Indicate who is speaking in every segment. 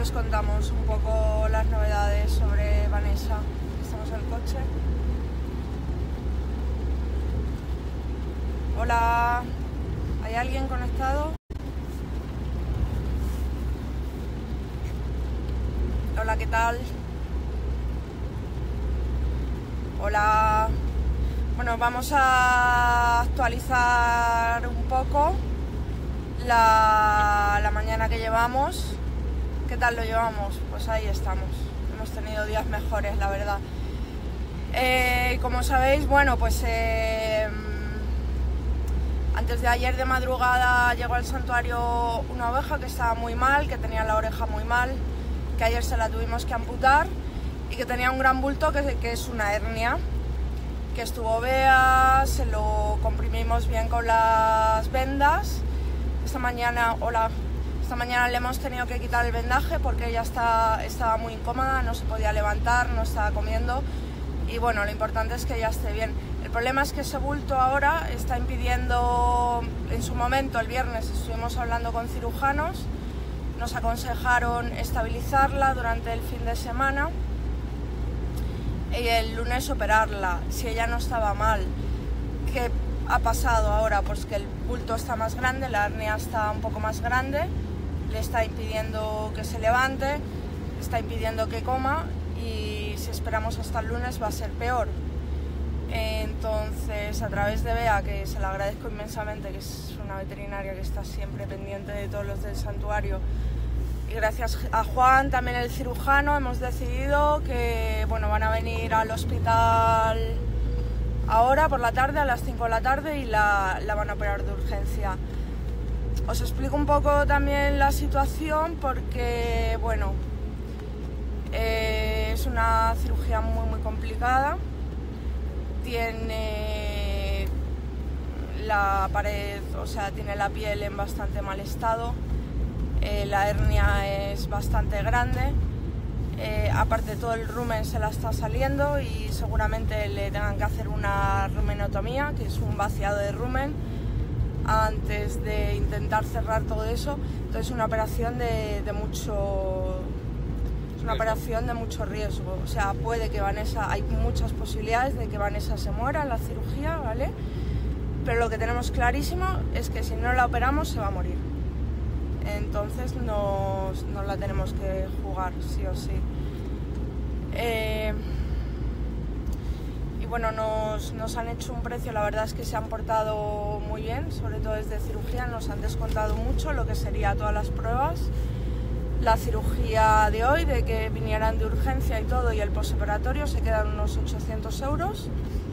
Speaker 1: y os contamos un poco las novedades sobre Vanessa. Estamos en el coche. Hola, ¿hay alguien conectado? Hola, ¿qué tal? Hola. Bueno, vamos a actualizar un poco la mañana que llevamos. ¿Qué tal lo llevamos? Pues ahí estamos. Hemos tenido días mejores, la verdad. Como sabéis, bueno, pues antes de ayer de madrugada llegó al santuario una oveja que estaba muy mal, que tenía la oreja muy mal, que ayer se la tuvimos que amputar y que tenía un gran bulto que es una hernia, que estuvo Bea, se lo comprimimos bien con las vendas. Esta mañana le hemos tenido que quitar el vendaje porque ella estaba muy incómoda, no se podía levantar, no estaba comiendo y bueno, lo importante es que ella esté bien. El problema es que ese bulto ahora está impidiendo, en su momento el viernes estuvimos hablando con cirujanos, nos aconsejaron estabilizarla durante el fin de semana y el lunes operarla, si ella no estaba mal. ¿Qué ha pasado ahora? Pues que el bulto está más grande, la hernia está un poco más grande, le está impidiendo que se levante, está impidiendo que coma y si esperamos hasta el lunes va a ser peor. Entonces, a través de Bea, que se la agradezco inmensamente, que es una veterinaria que está siempre pendiente de todos los del santuario, y gracias a Juan, también el cirujano, hemos decidido que bueno, van a venir al hospital ahora por la tarde, a las 5 de la tarde, y la van a operar de urgencia. Os explico un poco también la situación porque, bueno, es una cirugía muy complicada. Tiene la pared, o sea, tiene la piel en bastante mal estado. La hernia es bastante grande, aparte todo el rumen se la está saliendo y seguramente le tengan que hacer una rumenotomía, que es un vaciado de rumen, antes de intentar cerrar todo eso. Entonces es una operación de mucho riesgo, o sea, puede que Vanessa, hay muchas posibilidades de que Vanessa se muera en la cirugía, ¿vale? Pero lo que tenemos clarísimo es que si no la operamos se va a morir. Entonces nos la tenemos que jugar, sí o sí. Y bueno, nos han hecho un precio, la verdad es que se han portado muy bien, sobre todo desde cirugía, nos han descontado mucho lo que sería todas las pruebas. La cirugía de hoy, de que vinieran de urgencia y todo, y el postoperatorio se quedan unos 800 euros.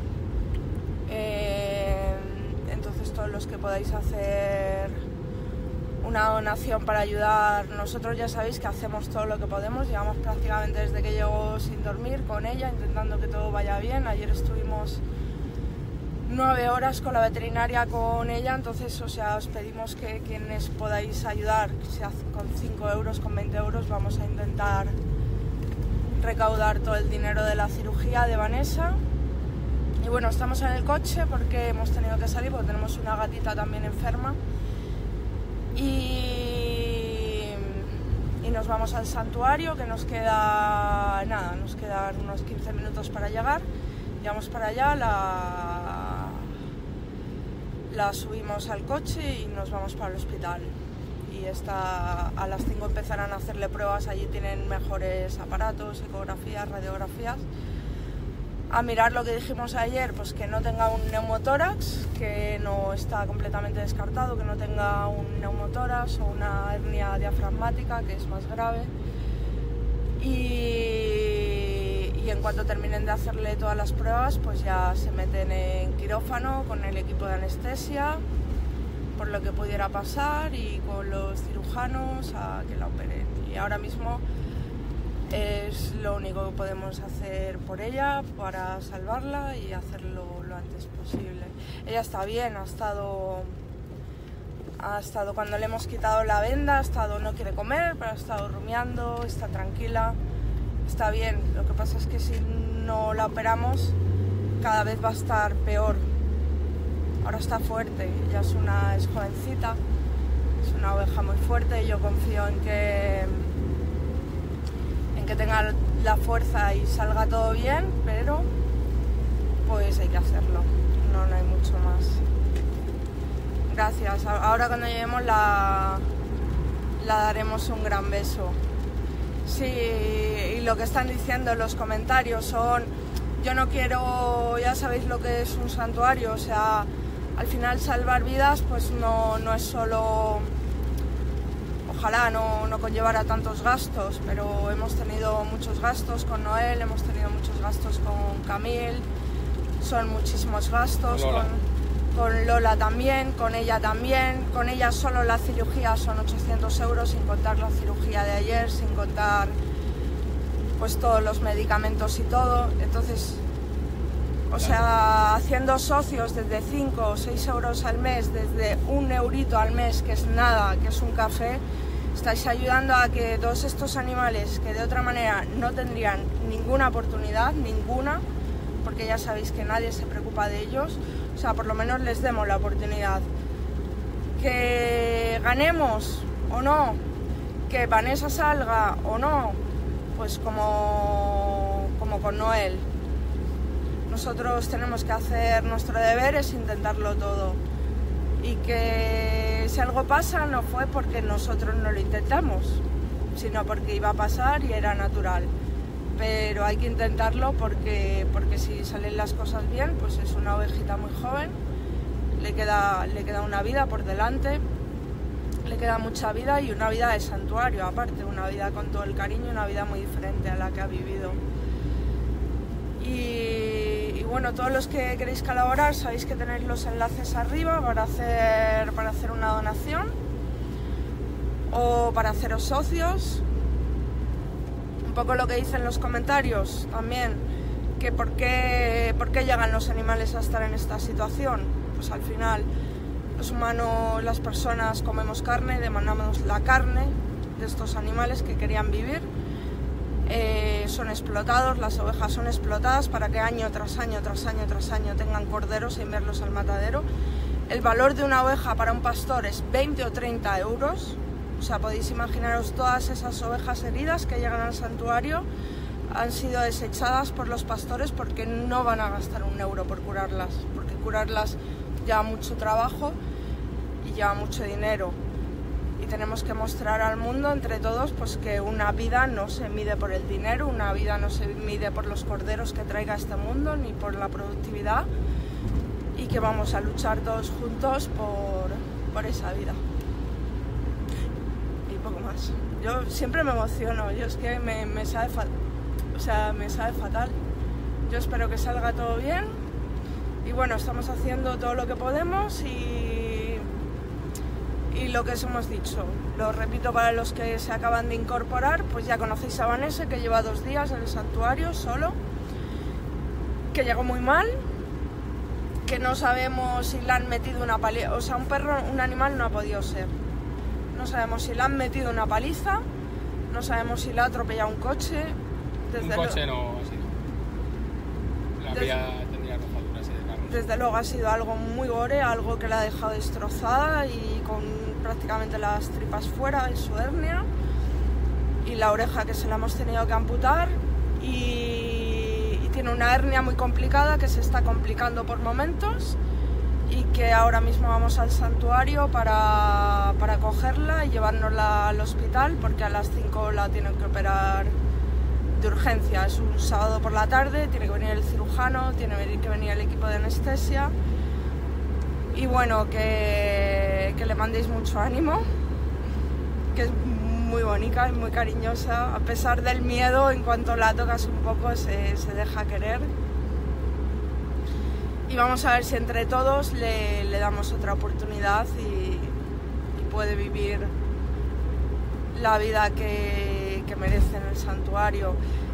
Speaker 1: Entonces todos los que podáis hacer una donación para ayudar, nosotros ya sabéis que hacemos todo lo que podemos, llevamos prácticamente desde que llego sin dormir con ella, intentando que todo vaya bien. Ayer estuvimos 9 horas con la veterinaria con ella, entonces, o sea, os pedimos que quienes podáis ayudar, sea con 5 euros, con 20 euros, vamos a intentar recaudar todo el dinero de la cirugía de Vanessa. Y bueno, estamos en el coche porque hemos tenido que salir, porque tenemos una gatita también enferma. Y nos vamos al santuario, que nos quedan unos 15 minutos para llegar. Llegamos para allá, la subimos al coche y nos vamos para el hospital. Y a las 5 empezarán a hacerle pruebas, allí tienen mejores aparatos, ecografías, radiografías. A mirar lo que dijimos ayer, pues que no tenga un neumotórax, que no está completamente descartado, que no tenga un neumotórax o una hernia diafragmática, que es más grave. Y en cuanto terminen de hacerle todas las pruebas, pues ya se meten en quirófano con el equipo de anestesia, por lo que pudiera pasar, y con los cirujanos a que la operen. Y ahora mismo es lo único que podemos hacer por ella para salvarla y hacerlo lo antes posible. Ella está bien, ha estado cuando le hemos quitado la venda, no quiere comer, pero ha estado rumiando, está tranquila, está bien. Lo que pasa es que si no la operamos cada vez va a estar peor. Ahora está fuerte, ella es jovencita, es una oveja muy fuerte y yo confío en que que tenga la fuerza y salga todo bien, pero pues hay que hacerlo, no hay mucho más. Gracias, ahora cuando lleguemos la daremos un gran beso. Sí, y lo que están diciendo en los comentarios son, yo no quiero, ya sabéis lo que es un santuario, o sea, al final salvar vidas pues no es solo, ojalá no conllevara tantos gastos, pero hemos tenido muchos gastos con Noel, hemos tenido muchos gastos con Camille, son muchísimos gastos, con Lola también, con ella solo la cirugía son 800 euros, sin contar la cirugía de ayer, sin contar pues todos los medicamentos y todo. Entonces, o sea, haciendo socios desde 5 o 6 euros al mes, desde 1 eurito al mes, que es nada, que es un café, estáis ayudando a que todos estos animales que de otra manera no tendrían ninguna oportunidad, ninguna, porque ya sabéis que nadie se preocupa de ellos, o sea, por lo menos les demos la oportunidad. Que ganemos o no, que Vanessa salga o no, pues como con Noel. Nosotros tenemos que hacer nuestro deber, es intentarlo todo. Y que si algo pasa no fue porque nosotros no lo intentamos, sino porque iba a pasar y era natural. Pero hay que intentarlo porque si salen las cosas bien, pues es una ovejita muy joven, le queda una vida por delante, le queda mucha vida y una vida de santuario, aparte, una vida con todo el cariño, una vida muy diferente a la que ha vivido. Y bueno, todos los que queréis colaborar sabéis que tenéis los enlaces arriba para hacer una donación o para haceros socios. Un poco lo que dicen los comentarios también, que por qué llegan los animales a estar en esta situación. Pues al final los humanos, las personas comemos carne, demandamos la carne de estos animales que querían vivir. Son explotados, las ovejas son explotadas para que año tras año tengan corderos e enviarlos al matadero. El valor de una oveja para un pastor es 20 o 30 euros. O sea, podéis imaginaros todas esas ovejas heridas que llegan al santuario, han sido desechadas por los pastores porque no van a gastar 1 euro por curarlas, porque curarlas lleva mucho trabajo y lleva mucho dinero. Y tenemos que mostrar al mundo entre todos pues que una vida no se mide por el dinero, una vida no se mide por los corderos que traiga este mundo ni por la productividad, y que vamos a luchar todos juntos por esa vida. Poco más. Yo siempre me emociono, yo es que me sabe fatal. Yo espero que salga todo bien y bueno, estamos haciendo todo lo que podemos y lo que os hemos dicho, lo repito para los que se acaban de incorporar, pues ya conocéis a Vanessa, que lleva 2 días en el santuario solo, que llegó muy mal, que no sabemos si le han metido una paliza, o sea, un animal no ha podido ser. No sabemos si le han metido una paliza, no sabemos si le ha atropellado un coche.
Speaker 2: Un coche no ha sido. La vía tendría rozaduras de carros.
Speaker 1: Desde luego ha sido algo muy gore, algo que la ha dejado destrozada y con prácticamente las tripas fuera y su hernia. Y la oreja que se la hemos tenido que amputar. Y tiene una hernia muy complicada que se está complicando por momentos. Y que ahora mismo vamos al santuario para cogerla y llevárnosla al hospital porque a las 5 la tienen que operar de urgencia. Es un sábado por la tarde, tiene que venir el cirujano, tiene que venir el equipo de anestesia y bueno, que le mandéis mucho ánimo, que es muy bonita y muy cariñosa, a pesar del miedo, en cuanto la tocas un poco se deja querer. Y vamos a ver si entre todos le damos otra oportunidad y puede vivir la vida que merece en el santuario.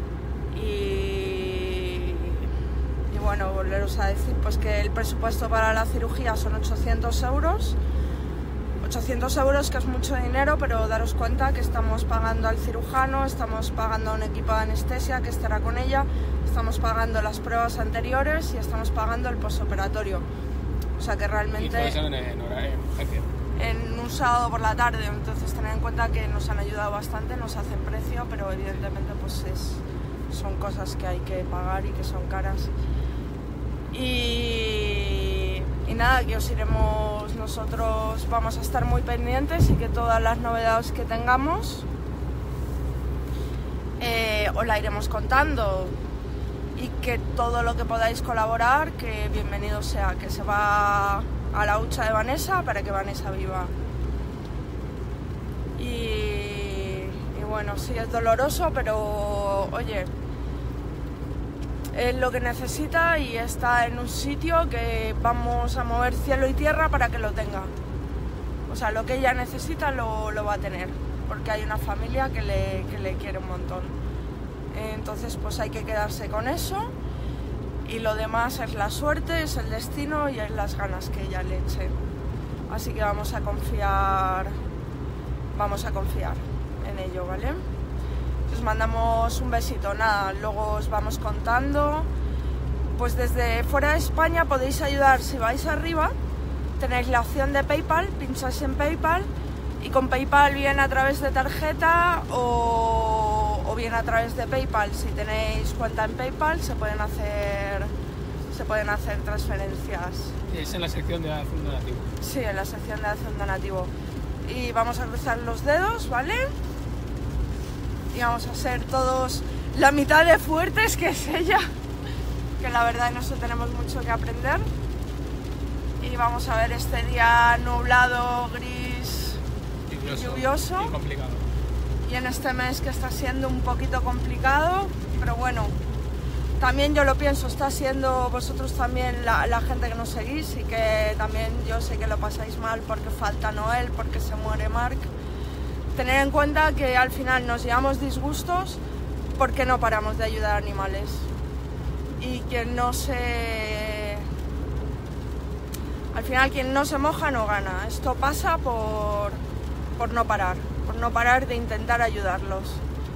Speaker 1: Y bueno, volveros a decir pues que el presupuesto para la cirugía son 800 euros. 800 euros, que es mucho dinero, pero daros cuenta que estamos pagando al cirujano, estamos pagando a un equipo de anestesia que estará con ella, estamos pagando las pruebas anteriores y estamos pagando el postoperatorio. O sea que realmente...
Speaker 2: Y todo eso en urgencia.
Speaker 1: en un sábado por la tarde, entonces tened en cuenta que nos han ayudado bastante, nos hacen precio, pero evidentemente pues son cosas que hay que pagar y que son caras. Y nada, que os iremos, nosotros vamos a estar muy pendientes y que todas las novedades que tengamos os la iremos contando, y que todo lo que podáis colaborar, que bienvenido sea, que se va a la hucha de Vanessa para que Vanessa viva. Y bueno, sí, es doloroso, pero oye, es lo que necesita y está en un sitio que vamos a mover cielo y tierra para que lo tenga. O sea, lo que ella necesita lo va a tener, porque hay una familia que le quiere un montón. Entonces pues hay que quedarse con eso, y lo demás es la suerte, es el destino y es las ganas que ella le eche. Así que vamos a confiar en ello, ¿vale? Os mandamos un besito, nada, luego os vamos contando. Pues desde fuera de España podéis ayudar, si vais arriba tenéis la opción de PayPal, pincháis en PayPal, y con PayPal bien a través de tarjeta o bien a través de PayPal. Si tenéis cuenta en PayPal se pueden hacer transferencias.
Speaker 2: Es en la sección de hacer un donativo.
Speaker 1: Sí, en la sección de hacer un donativo. Y vamos a cruzar los dedos, ¿vale? Y vamos a ser todos la mitad de fuertes que es ella, que la verdad en eso tenemos mucho que aprender. Y vamos a ver este día nublado, gris, lluvioso.
Speaker 2: Y complicado.
Speaker 1: Y en este mes que está siendo un poquito complicado, pero bueno, también yo lo pienso, está siendo vosotros también la gente que nos seguís, y que también yo sé que lo pasáis mal porque falta Noel, porque se muere Mark. Tener en cuenta que al final nos llevamos disgustos porque no paramos de ayudar a animales, y que al final quien no se moja no gana. Esto pasa por no parar de intentar ayudarlos,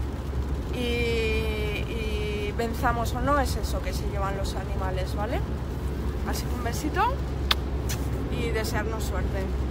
Speaker 1: y venzamos o no, es eso que se llevan los animales, ¿vale? Así que un besito y desearnos suerte.